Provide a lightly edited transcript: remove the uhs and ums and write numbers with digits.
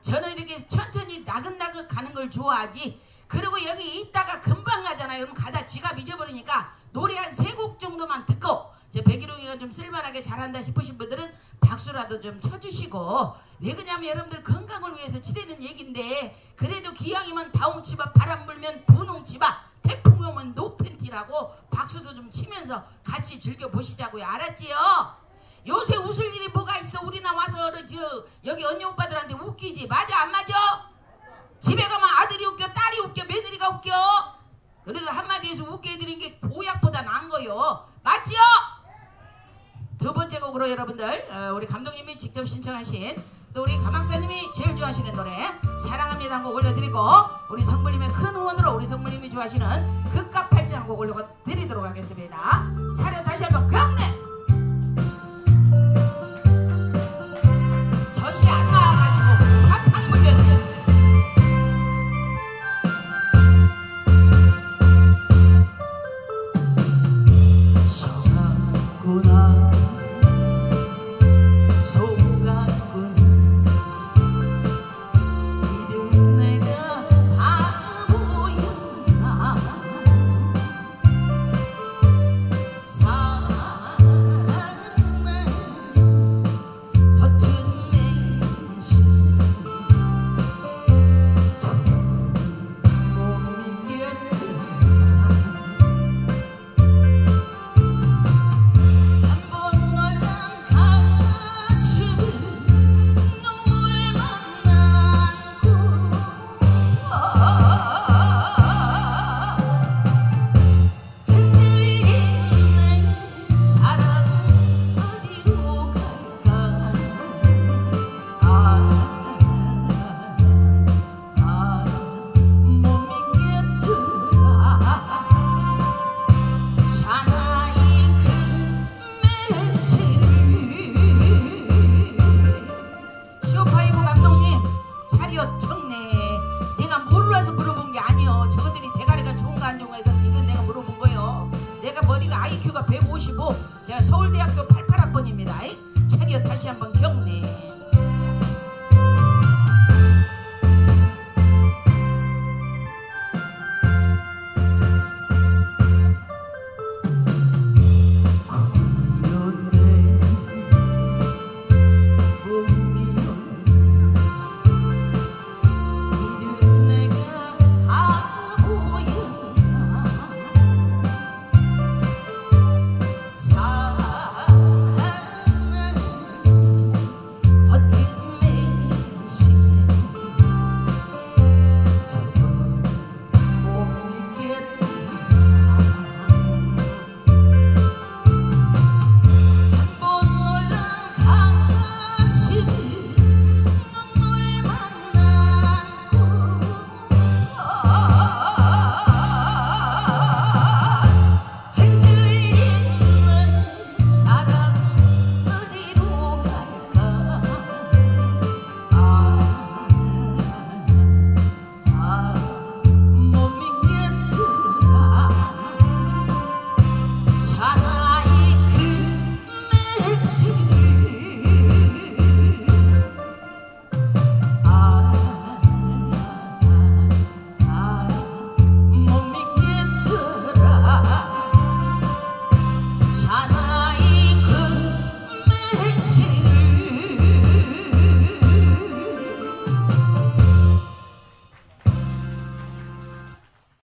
저는 이렇게 천천히 나긋나긋 가는 걸 좋아하지. 그리고 여기 있다가 금방 가잖아요. 그럼 가다 지갑 잊어버리니까 노래 한 3곡 정도만 듣고 제 백일홍이가 좀 쓸만하게 잘한다 싶으신 분들은 박수라도 좀 쳐주시고. 왜 그러냐면 여러분들 건강을 위해서 치르는 얘기인데, 그래도 기왕이면 다홍치바, 바람 불면 분홍치바, 태풍 오면 노팬티라고 박수도 좀 치면서 같이 즐겨보시자고요. 알았지요? 요새 웃을 일이 뭐가 있어. 우리나 와서 여기 언니 오빠들한테 웃기지. 맞아 안 맞아? 집에 가면 아들이 웃겨, 딸이 웃겨, 며느리가 웃겨. 그래도 한마디에서 웃게 해드린 게 보약보다 나은 거요. 맞지요? 두 번째 곡으로 여러분들 우리 감독님이 직접 신청하신, 또 우리 가망사님이 제일 좋아하시는 노래 사랑합니다 한 곡 올려드리고, 우리 성불님의 큰 후원으로 우리 성불님이 좋아하시는 극값 팔찌 한 곡 올려드리도록 하겠습니다. 차렷 다시 한번 경례. 젖이 안 나와가지고 팍팍 물렸네. 서가구나 IQ가 155, 제가 서울대학교 88학번입니다. 차렷 다시 한번 경례.